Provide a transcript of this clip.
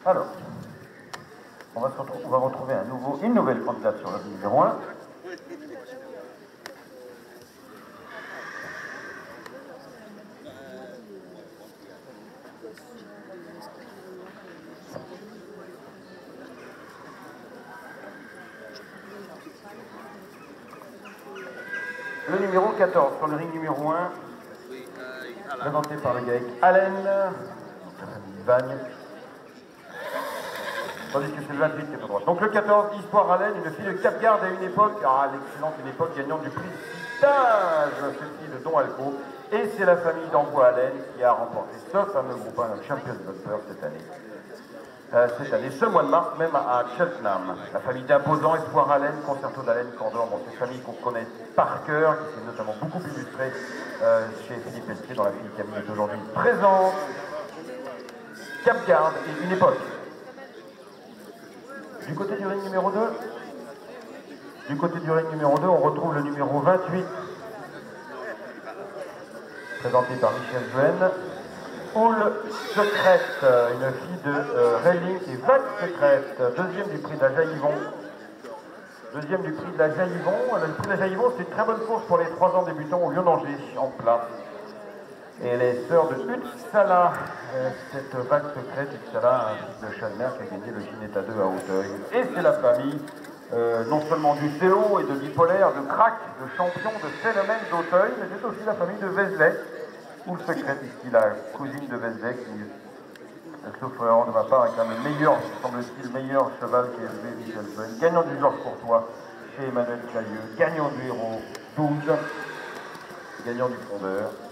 Alors, on va retrouver une nouvelle candidate sur le numéro 1. Le numéro 14 sur le ring numéro 1, présenté par le GAEC Allen, la famille Vagne. Tandis que c'est le 28 qui est à droite. Donc le 14, Histoire Allen, une fille de Cap-Garde à une époque, l'excellente une époque gagnante du prix Citage, cette fille de Don Alco. Et c'est la famille d'Ambois Allen qui a remporté ce fameux groupe Champions Golfer cette année. Ce mois de mars, même à Cheltenham. La famille d'imposants, Espoir Allen, Concerto d'Allen, Candor, bon, cette famille qu'on connaît par cœur, qui s'est notamment beaucoup illustrée chez Philippe Pelletier, dont la fille Camille est aujourd'hui présente. Cap-Garde et une époque. Du côté du ring numéro 2, on retrouve le numéro 28, présenté par Michel Jouen. Poule Secrète, une fille de Relling et Vague Secrète, deuxième du prix de la Jaillivon. Le prix de la Jaillivon, c'est une très bonne course pour les 3 ans débutants au Lion d'Angers, en plat. Et les sœurs de Utsala, cette Vague Secrète, Utsala, un fils de Chalmer qui a gagné le Ginetta 2 à Hauteuil. Et c'est la famille, non seulement du Célo et de Bipolaire, de Crac, de Champion, de Phénomène d'Hauteuil, mais c'est aussi la famille de Vézelay. Ou le secret, ici la cousine de Vézelay, qui, sauf erreur de ma part, est un des meilleurs, semble-t-il, meilleur cheval qui a élevé Michel Jouen, gagnant du Georges Courtois chez Emmanuel Cailleux, gagnant du Héros 12, gagnant du Fondeur.